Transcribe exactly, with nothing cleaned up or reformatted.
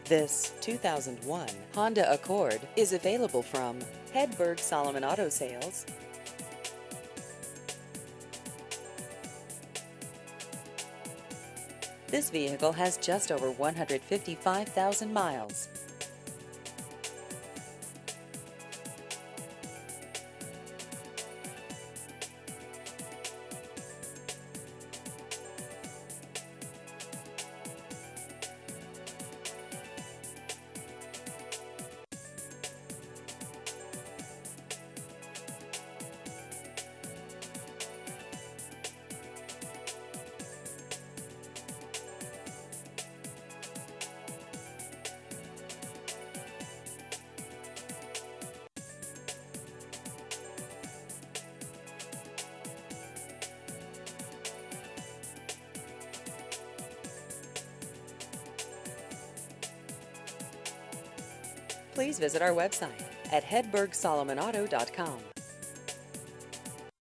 This two thousand one Honda Accord is available from Hedberg Solomon Auto Sales. This vehicle has just over one hundred fifty-five thousand miles. Please visit our website at hedberg solomon auto dot com.